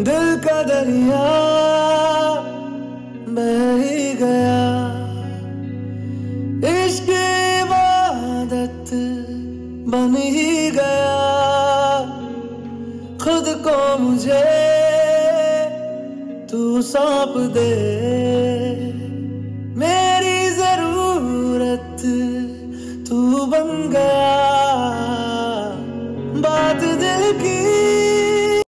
दिल का दरिया बह ही गया, इश्क इबादत बन ही गया। खुद को मुझे तू सौंप दे, मेरी जरूरत तू बन गया।